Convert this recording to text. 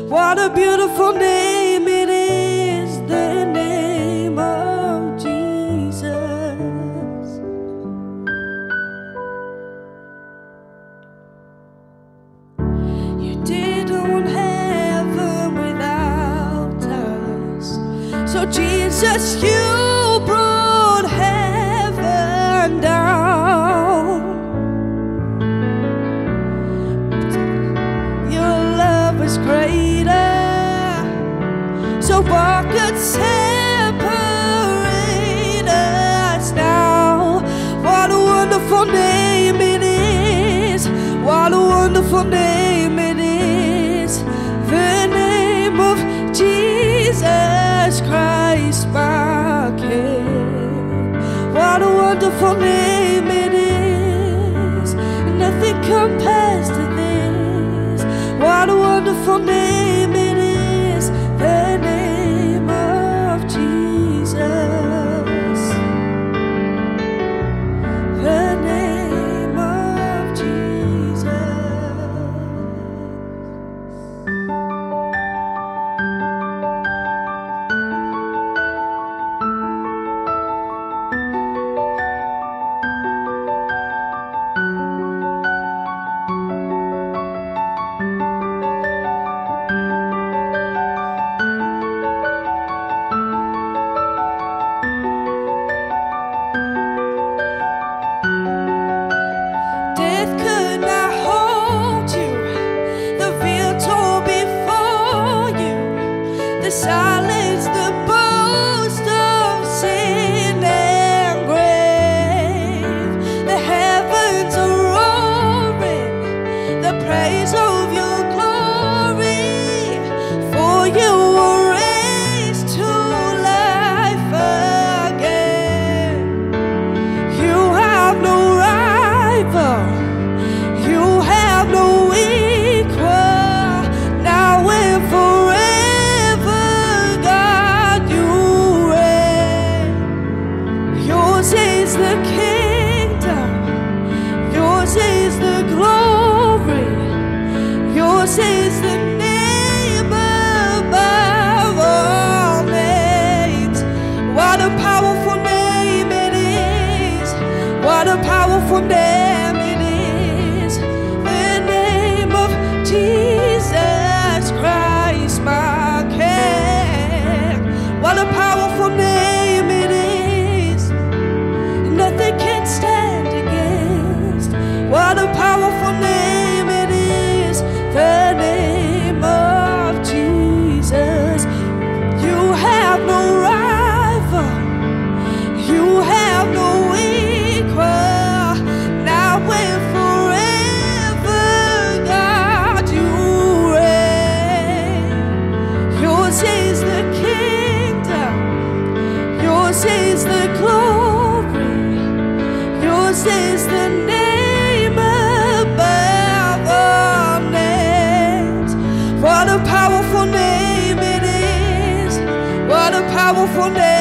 What a beautiful name it is, the name of Jesus. You didn't want heaven without us, so Jesus, you brought heaven down. Your love is greater, so what could separate us now? What a wonderful name it is. What a wonderful name it is. The name of Jesus Christ, my King. What a wonderful name it is. Nothing compares to this. What a wonderful name it is. The name of Jesus. The name of Jesus. Death could not hold you, the veil tore before you, the silence, the boast of sin and grave. The heavens are roaring the praise of your glory, for you were raised to life again. You have no rival, you have no equal, now and forever, God, you reign. Yours is the kingdom, yours is the glory, yours is the name above all names. What a powerful name it is. What a powerful name it is. The name of Jesus Christ, my King. What a powerful name it is. Nothing can stand against. What a powerful name it is. The name of Jesus. You have no rival, you have no equal, now and forever, God, you reign. Yours is the kingdom, yours is the glory, yours is the name above all names. What a powerful name it is. What a powerful name.